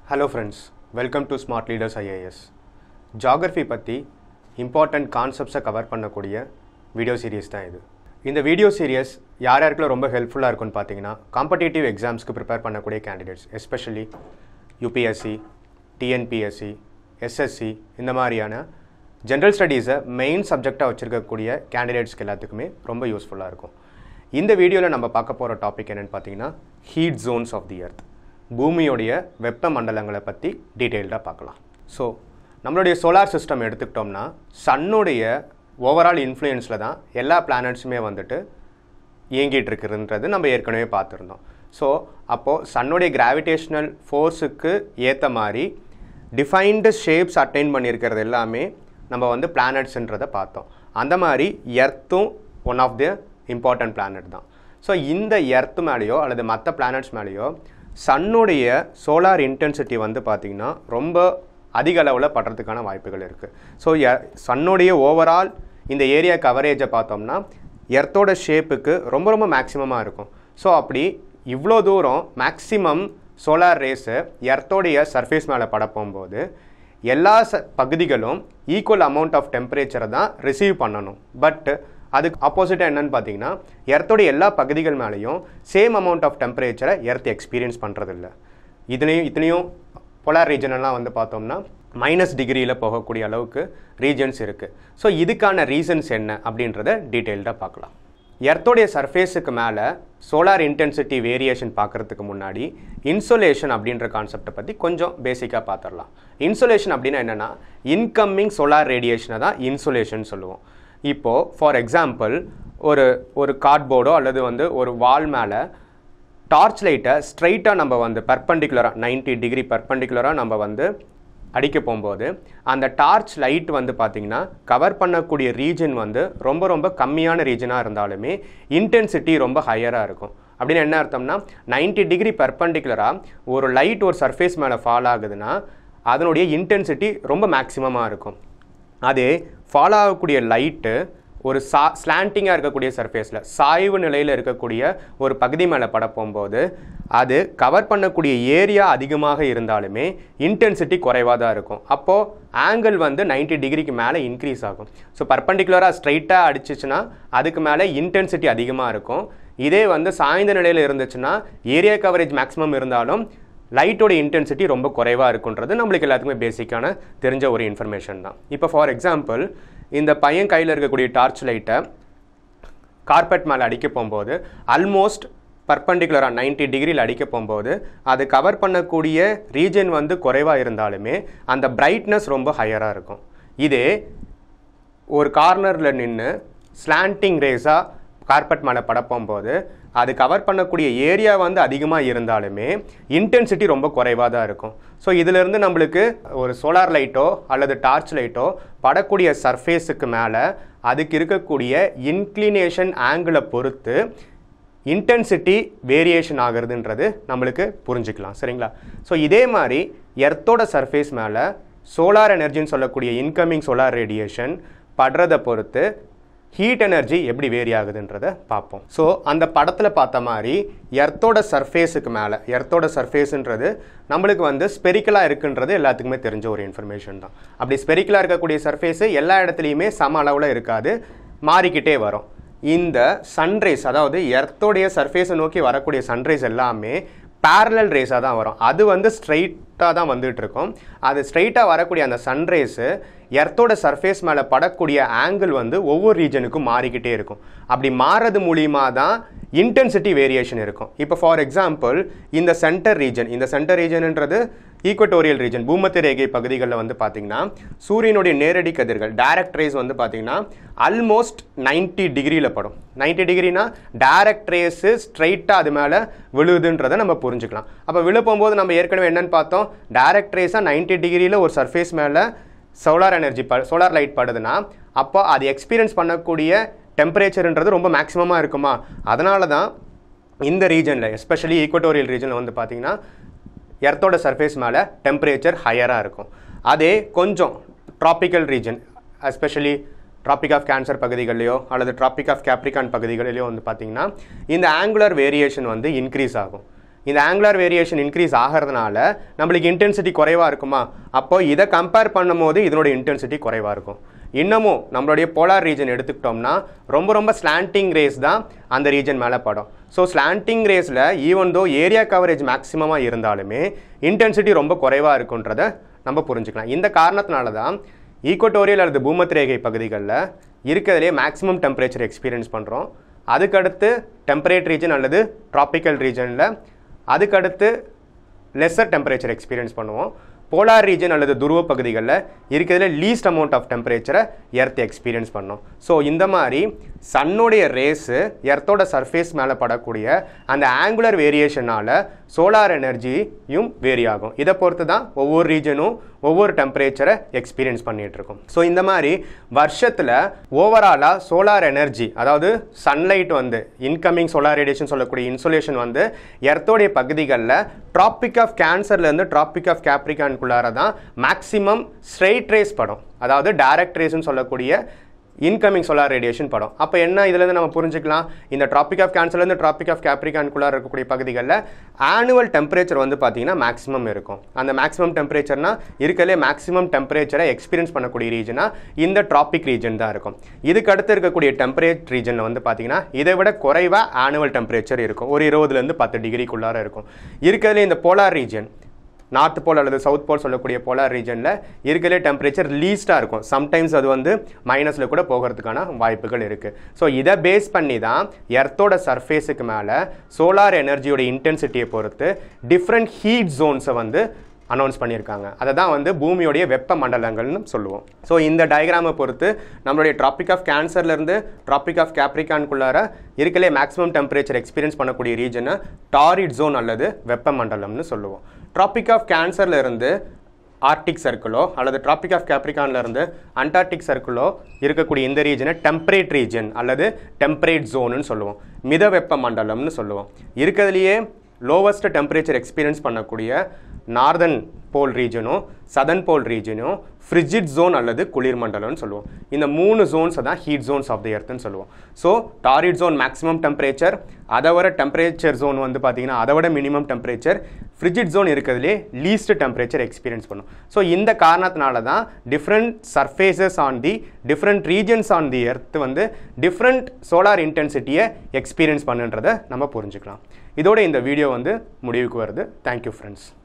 Hello friends, welcome to Smart Leaders IAS. Geography பத்தி important concepts cover பண்ணக்கூடிய video series தான் இது. இந்த வீடியோ சீரிஸ் யாருக்கெல்லாம் ரொம்ப ஹெல்ப்ஃபுல்லா இருக்கும்னு பாத்தீங்கன்னா காம்படிட்டிவ் எக்ஸாம்ஸ்க்கு ப்ரிப்பேர் பண்ணக்கூடிய candidates, especially UPSC, TNPSC, SSC இந்த மாதிரியான ஜெனரல் ஸ்டடீஸை மெயின் சப்ஜெக்டாக வச்சிருக்கக்கூடிய கேண்டிடேட்ஸ்க்கு எல்லாத்துக்குமே ரொம்ப யூஸ்ஃபுல்லாக இருக்கும். இந்த வீடியோவில் நம்ம பார்க்க போகிற டாபிக் என்னென்னு பார்த்தீங்கன்னா heat zones of the earth, பூமியோடைய வெப்ப மண்டலங்களை பற்றி டீட்டெயில்டாக பார்க்கலாம். ஸோ நம்மளுடைய சோலார் சிஸ்டம் எடுத்துக்கிட்டோம்னா சன்னுடைய ஓவரால் இன்ஃப்ளூயன்ஸில் தான் எல்லா பிளானட்ஸுமே வந்துட்டு இயங்கிட்டு இருக்குதுன்றது நம்ம ஏற்கனவே பார்த்துருந்தோம். ஸோ அப்போது சன்னுடைய கிராவிடேஷ்னல் ஃபோர்ஸுக்கு ஏற்ற மாதிரி டிஃபைன்டு ஷேப்ஸ் அட்டைன் பண்ணியிருக்கிறது எல்லாமே நம்ம வந்து பிளானட்ஸ்ன்றதை பார்த்தோம். அந்த மாதிரி எர்த்தும் one of the important planet தான். ஸோ இந்த எர்த்து மேலேயோ அல்லது மற்ற பிளானட்ஸ் மேலேயோ சன்னுடைய சோலார் இன்டென்சிட்டி வந்து பார்த்திங்கன்னா ரொம்ப அதிக அளவில் படுறதுக்கான வாய்ப்புகள் இருக்குது. ஸோ சன்னுடைய ஓவரால் இந்த ஏரியா கவரேஜை பார்த்தோம்னா எர்த்தோட ஷேப்புக்கு ரொம்ப ரொம்ப மேக்ஸிமமாக இருக்கும். ஸோ அப்படி இவ்வளோ தூரம் மேக்ஸிமம் சோலார் ரேஸு எர்த்தோடைய சர்ஃபேஸ் மேலே பட போகும்போது எல்லா பகுதிகளும் ஈக்குவல் அமௌண்ட் ஆஃப் டெம்பரேச்சரை தான் ரிசீவ் பண்ணணும். பட் அதுக்கு ஆப்போசிட்டாக என்னென்னு பார்த்தீங்கன்னா எர்த்தோடைய எல்லா பகுதிகள் மேலேயும் சேம் அமௌண்ட் ஆஃப் டெம்பரேச்சரை எர்த் எக்ஸ்பீரியன்ஸ் பண்ணுறதில்ல. இத்தனையும் போலார் ரீஜனெல்லாம் வந்து பார்த்தோம்னா -டிகிரியில் போகக்கூடிய அளவுக்கு ரீஜன்ஸ் இருக்குது. ஸோ இதுக்கான ரீசன்ஸ் என்ன அப்படின்றத டீட்டெயில்டாக பார்க்கலாம். எர்த்தோடைய சர்ஃபேஸுக்கு மேலே சோலார் இன்டென்சிட்டி வேரியேஷன் பார்க்குறதுக்கு முன்னாடி இன்சோலேஷன் அப்படின்ற கான்செப்டை பற்றி கொஞ்சம் பேசிக்காக பார்த்துடலாம். இன்சோலேஷன் அப்படின்னா என்னென்னா இன்கம்மிங் சோலார் ரேடியேஷனை தான் இன்சோலேஷன் சொல்லுவோம். இப்போது ஃபார் எக்ஸாம்பிள் ஒரு கார்ட்போர்டோ அல்லது வந்து ஒரு வால் மேலே டார்ச் லைட்டை ஸ்ட்ரைட்டாக நம்ம வந்து பர்பண்டிகுலராக 90 டிகிரி பர்பண்டிகுலராக நம்ம வந்து அடிக்க போகும்போது அந்த டார்ச் லைட் வந்து பார்த்திங்கன்னா கவர் பண்ணக்கூடிய ரீஜன் வந்து ரொம்ப ரொம்ப கம்மியான ரீஜனாக இருந்தாலுமே இன்டென்சிட்டி ரொம்ப ஹையராக இருக்கும். அப்படின்னு என்ன அர்த்தம்னா 90 டிகிரி பர்பண்டிகுலராக ஒரு லைட் ஒரு சர்ஃபேஸ் மேலே ஃபால் ஆகுதுன்னா அதனுடைய இன்டென்சிட்டி ரொம்ப மேக்ஸிமமாக இருக்கும். அதே ஃபால் ஆகக்கூடிய லைட்டு ஒரு ஸ்லாண்டிங்காக இருக்கக்கூடிய சர்ஃபேஸில் சாய்வு நிலையில் இருக்கக்கூடிய ஒரு பகுதி மேலே பட போகும்போது அது கவர் பண்ணக்கூடிய ஏரியா அதிகமாக இருந்தாலுமே இன்டென்சிட்டி குறைவாக தான் இருக்கும். அப்போது ஆங்கிள் வந்து 90 டிகிரிக்கு மேலே இன்க்ரீஸ் ஆகும். ஸோ பர்பண்டிகுலராக ஸ்ட்ரைட்டாக அடிச்சிச்சுன்னா அதுக்கு மேலே இன்டென்சிட்டி அதிகமாக இருக்கும். இதே வந்து சாய்ந்த நிலையில் இருந்துச்சுன்னா ஏரியா கவரேஜ் மேக்ஸிமம் இருந்தாலும் லைட்டோட இன்டென்சிட்டி ரொம்ப குறைவாக இருக்குன்றது நம்மளுக்கு எல்லாத்துக்குமே பேசிக்கான தெரிஞ்ச ஒரு இன்ஃபர்மேஷன் தான். இப்போ ஃபார் எக்ஸாம்பிள் இந்த பையன் கையில் இருக்கக்கூடிய டார்ச் லைட்டை கார்பெட் மேலே அடிக்க போகும்போது ஆல்மோஸ்ட் பர்பண்டிகுலராக 90 டிகிரியில் அடிக்க போகும்போது அது கவர் பண்ணக்கூடிய ரீஜன் வந்து குறைவாக இருந்தாலுமே அந்த பிரைட்னஸ் ரொம்ப ஹையராக இருக்கும். இதே ஒரு கார்னரில் நின்று ஸ்லாண்டிங் ரேஸாக கார்பெட் மேலே பட போகும்போது அது கவர் பண்ணக்கூடிய ஏரியா வந்து அதிகமாக இருந்தாலுமே இன்டென்சிட்டி ரொம்ப குறைவாக தான் இருக்கும். ஸோ இதிலிருந்து நம்மளுக்கு ஒரு சோலார் லைட்டோ அல்லது டார்ச் லைட்டோ படக்கூடிய சர்ஃபேஸுக்கு மேலே அதுக்கு இருக்கக்கூடிய இன்க்ளினேஷன் ஆங்கிளை பொறுத்து இன்டென்சிட்டி வேரியேஷன் ஆகுறதுன்றது நம்மளுக்கு புரிஞ்சுக்கலாம். சரிங்களா? ஸோ இதே மாதிரி எர்த்தோட சர்ஃபேஸ் மேலே சோலார் எனர்ஜின்னு சொல்லக்கூடிய இன்கமிங் சோலார் ரேடியேஷன் படுறதை பொறுத்து ஹீட் எனர்ஜி எப்படி வேரி ஆகுதுன்றதை பார்ப்போம். ஸோ அந்த படத்தில் பார்த்த மாதிரி எர்த்தோட சர்ஃபேஸுக்கு மேலே எர்த்தோட சர்ஃபேஸுன்றது நம்மளுக்கு வந்து ஸ்பெரிக்கலாக இருக்குன்றது எல்லாத்துக்குமே தெரிஞ்ச ஒரு இன்ஃபர்மேஷன் தான். அப்படி ஸ்பெரிக்கலாக இருக்கக்கூடிய சர்ஃபேஸு எல்லா இடத்துலையுமே சம அளவில் இருக்காது, மாறிக்கிட்டே வரும். இந்த சன்ரைஸ், அதாவது எர்த்தோடைய சர்ஃபேஸை நோக்கி வரக்கூடிய சன்ரைஸ் எல்லாமே பேரலல் ரேஸாக தான் வரும். அது வந்து ஸ்ட்ரைட்டாக தான் வந்துட்டு இருக்கும். அது ஸ்ட்ரைட்டாக வரக்கூடிய அந்த சன்ரைஸு எர்த்தோட சர்ஃபேஸ் மேலே படக்கூடிய ஆங்கிள் வந்து ஒவ்வொரு ரீஜனுக்கும் மாறிக்கிட்டே இருக்கும். அப்படி மாறுறது மூலியமாக தான் இன்டென்சிட்டி வேரியேஷன் இருக்கும். இப்போ ஃபார் எக்ஸாம்பிள் இந்த சென்டர் ரீஜன்ன்றது ஈக்குவட்டோரியல் ரீஜன், பூமத்திய ரேகை பகுதிகளில் வந்து பார்த்திங்கன்னா சூரியனுடைய நேரடி கதிர்கள் டைரக்ட் ரேஸ் வந்து பார்த்திங்கன்னா ஆல்மோஸ்ட் 90 டிகிரியில் படும். 90 டிகிரினா டைரக்ட் ரேஸு ஸ்ட்ரைட்டாக அது மேலே விழுதுன்றதை நம்ம புரிஞ்சுக்கலாம். அப்போ விழ போகும்போது நம்ம ஏற்கனவே என்னென்னு பார்த்தோம், டைரக்ட் ரேஸாக 90 டிகிரியில் ஒரு சர்ஃபேஸ் மேலே சோலார் லைட் படுதுன்னா அப்போ அது எக்ஸ்பீரியன்ஸ் பண்ணக்கூடிய டெம்பரேச்சர்ன்றது ரொம்ப மேக்ஸிமமாக இருக்குமா. அதனால தான் இந்த ரீஜனில் எஸ்பெஷலி ஈக்குவட்டோரியல் ரீஜனில் வந்து பார்த்திங்கன்னா எர்த்தோட சர்ஃபேஸ் மேலே டெம்பரேச்சர் ஹையராக இருக்கும். அதே கொஞ்சம் tropical region, especially tropic of cancer பகுதிகளிலையோ அல்லது ட்ராபிக் ஆஃப் கேப்ரிகான் பகுதிகளிலையோ வந்து பார்த்திங்கன்னா இந்த ஆங்குலர் வேரியேஷன் வந்து இன்க்ரீஸ் ஆகும். இந்த ஆங்குலர் வேரியேஷன் இன்க்ரீஸ் ஆகிறதுனால நம்மளுக்கு இன்டென்சிட்டி குறைவாக இருக்குமா? அப்போ இதை கம்பேர் பண்ணும்போது இதனோட இன்டென்சிட்டி குறைவாக இருக்கும். இன்னமும் நம்மளுடைய போலார் ரீஜன் எடுத்துக்கிட்டோம்னா ரொம்ப ஸ்லாண்டிங் ரேஸ் தான் அந்த ரீஜன் மேலே படும். ஸோ ஸ்லாண்டிங் ரேஸில் ஈவன் தோ ஏரியா கவரேஜ் மேக்ஸிமமாக இருந்தாலுமே இன்டென்சிட்டி ரொம்ப குறைவாக இருக்குன்றதை நம்ம புரிஞ்சுக்கலாம். இந்த காரணத்தினால தான் ஈக்குவட்டோரியல் அல்லது பூமத்திரேகை பகுதிகளில் இருக்கிறதுலே மேக்ஸிமம் டெம்பரேச்சர் எக்ஸ்பீரியன்ஸ் பண்ணுறோம். அதுக்கடுத்து டெம்பரேட் ரீஜன் அல்லது ட்ராபிக்கல் ரீஜனில் அதுக்கடுத்து லெஸ்ஸர் டெம்பரேச்சர் எக்ஸ்பீரியன்ஸ் பண்ணுவோம். போலார் ரீஜன் அல்லது துருவ பகுதிகளில் இருக்கிறதுல லீஸ்ட் அமௌண்ட் ஆஃப் டெம்பரேச்சரை எர்த் எக்ஸ்பீரியன்ஸ் பண்ணோம். ஸோ இந்த மாதிரி சன்னுடைய ரேஸு எர்த்தோட சர்ஃபேஸ் மேலே படக்கூடிய அந்த ஆங்குலர் வேரியேஷனால் சோலார் எனர்ஜியும் வேரி ஆகும். இதை பொறுத்து தான் ஒவ்வொரு ரீஜனும் ஒவ்வொரு டெம்பரேச்சரை எக்ஸ்பீரியன்ஸ் பண்ணிகிட்டு இருக்கும். ஸோ இந்த மாதிரி வருஷத்தில் ஓவராலாக சோலார் எனர்ஜி, அதாவது சன்லைட் வந்து இன்கமிங் சோலார் ரேடியேஷன் சொல்லக்கூடிய இன்சோலேஷன் வந்து எர்த்தோடைய பகுதிகளில் ட்ராபிக் ஆஃப் கேன்சர்லேருந்து ட்ராபிக் ஆஃப் கேப்ரிகான்குள்ளார தான் மேக்ஸிமம் ஸ்ட்ரெயிட் ரேஸ் படம், அதாவது டைரக்ட் ரேஸ்ன்னு சொல்லக்கூடிய இன்கமிங் சோலார் ரேடியேஷன் படம். அப்போ என்ன இதுலேருந்து நம்ம புரிஞ்சுக்கலாம், இந்த ட்ராபிக் ஆஃப் கேன்சர்லேருந்து ட்ராபிக் ஆஃப் கேப்ரிகான்குள்ளார இருக்கக்கூடிய பகுதிகளில் ஆனுவல் டெம்பரேச்சர் வந்து பார்த்தீங்கன்னா மேக்ஸிமம் இருக்கும். அந்த மேக்ஸிமம் டெம்பரேச்சர்னா இருக்கிறதுலே மேக்ஸிமம் டெம்பரேச்சரை எக்ஸ்பீரியன்ஸ் பண்ணக்கூடிய ரீஜனா இந்த ட்ராபிக் ரீஜன் தான் இருக்கும். இதுக்கு அடுத்து இருக்கக்கூடிய டெம்பரேட் ரீஜனில் வந்து பார்த்தீங்கன்னா இதை விட குறைவாக ஆனுவல் டெம்பரேச்சர் இருக்கும். ஒரு 20லேருந்து 10 டிகிரிக்குள்ளார இருக்கும். இருக்கிறதுலே இந்த போலார் ரீஜன், நார்த் போல் அல்லது சவுத் போல் சொல்லக்கூடிய போலார் ரீஜனில் இருக்கிற டெம்பரேச்சர் லீஸ்ட்டாக இருக்கும். சம்டைம்ஸ் அது வந்து மைனஸில் கூட போகிறதுக்கான வாய்ப்புகள் இருக்குது. ஸோ இதை பேஸ் பண்ணி தான் எர்த்தோட சர்ஃபேஸுக்கு மேலே சோலார் எனர்ஜியோட இன்டென்சிட்டியை பொறுத்து டிஃப்ரெண்ட் ஹீட் ஜோன்ஸை வந்து அனௌன்ஸ் பண்ணியிருக்காங்க. அதை தான் வந்து பூமியோடைய வெப்ப மண்டலங்கள்னு சொல்லுவோம். ஸோ இந்த டயக்ராமை பொறுத்து நம்மளுடைய ட்ராபிக் ஆஃப் கேன்சர்லேருந்து ட்ராபிக் ஆஃப் கேப்ரிகான்குள்ளார இருக்கலே மேக்ஸிமம் டெம்பரேச்சர் எக்ஸ்பீரியன்ஸ் பண்ணக்கூடிய ரீஜனை டாரிட் ஜோன் அல்லது வெப்ப மண்டலம்னு சொல்லுவோம். ட்ராபிக் ஆஃப் கேன்சர்லேருந்து ஆர்டிக் சர்க்கிளோ அல்லது ட்ராபிக் ஆஃப் கேப்ரிகான்லேருந்து அண்டார்டிக் சர்க்கிளோ இருக்கக்கூடிய இந்த ரீஜனை டெம்பரேட் ரீஜன் அல்லது டெம்பரேட் ஜோனுன்னு சொல்லுவோம். மித வெப்ப மண்டலம்னு சொல்லுவோம். இருக்கிறதுலையே லோவஸ்ட் டெம்பரேச்சர் எக்ஸ்பீரியன்ஸ் பண்ணக்கூடிய நார்தன் போல் ரீஜனும் சதர்ன் போல் ரீஜனும் ஃப்ரிஜிட் ஜோன் அல்லது குளிர் மண்டலம்னு சொல்லுவோம். இந்த 3 ஜோன்ஸை தான் ஹீட் ஜோன்ஸ் ஆஃப் தி எர்த்னு சொல்லுவோம். So torrid zone maximum temperature, அதை விட டெம்பரேச்சர் ஜோன் வந்து பார்த்தீங்கன்னா அதை விட மினிமம் டெம்பரேச்சர், ஃப்ரிஜிட் ஜோன் இருக்கிறதுலே லீஸ்ட் டெம்பரேச்சர் எக்ஸ்பீரியன்ஸ் பண்ணும். ஸோ இந்த காரணத்தினால தான் different surfaces on the different regions on the earth வந்து டிஃப்ரெண்ட் சோலார் இன்டென்சிட்டியை எக்ஸ்பீரியன்ஸ் பண்ணுன்றதை நம்ம புரிஞ்சுக்கலாம். இதோட இந்த வீடியோ வந்து முடிவுக்கு வருது. Thank you friends.